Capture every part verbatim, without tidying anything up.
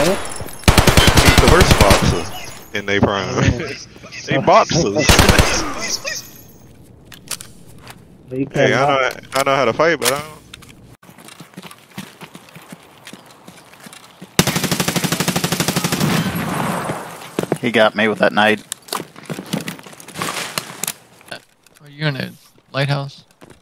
it? Beat the worst boxers in their prime. They boxers. Hey, I know, I know how to fight, but I don't. He got me with that knife. Are you in a lighthouse?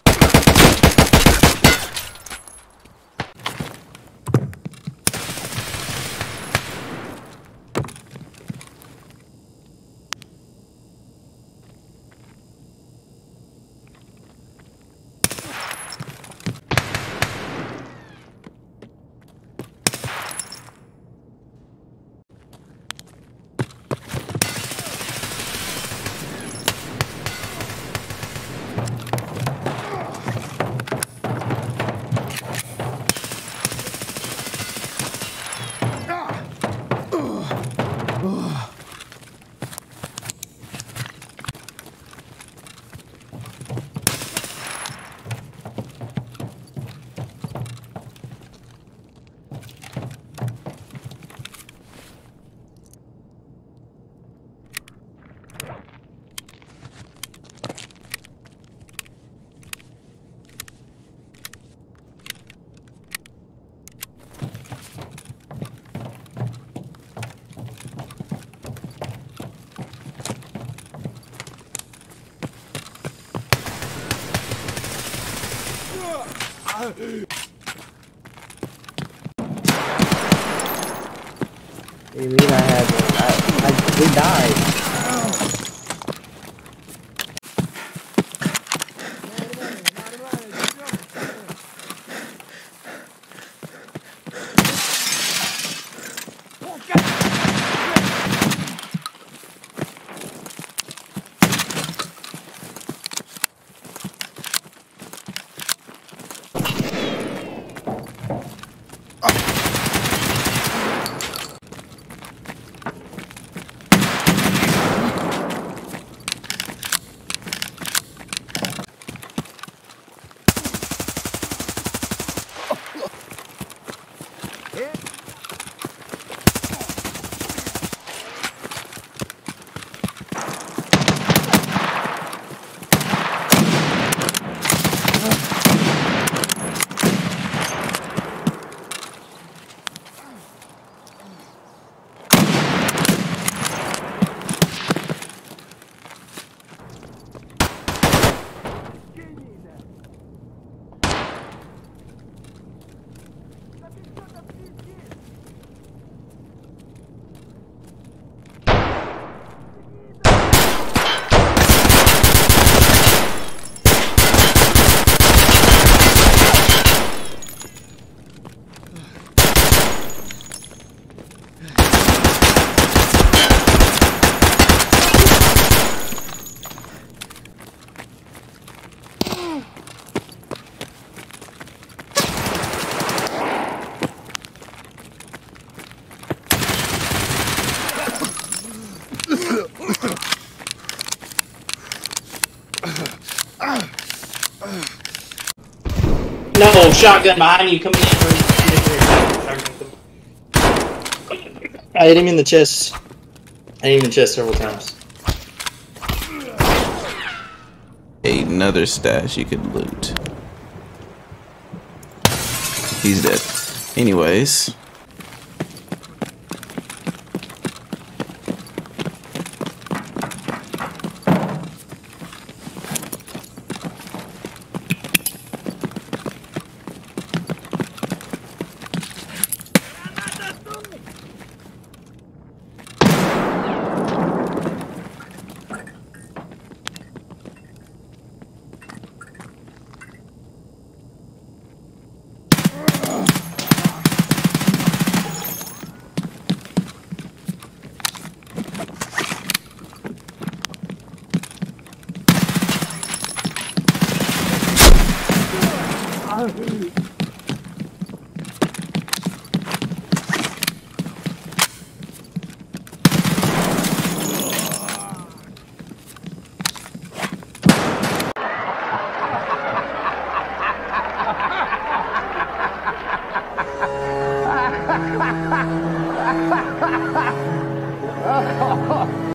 What do you mean I had I, I, we died. No, shotgun behind you, come in. I hit him in the chest. I hit him in the chest several times. Another stash you could loot. He's dead. Anyways. Oh.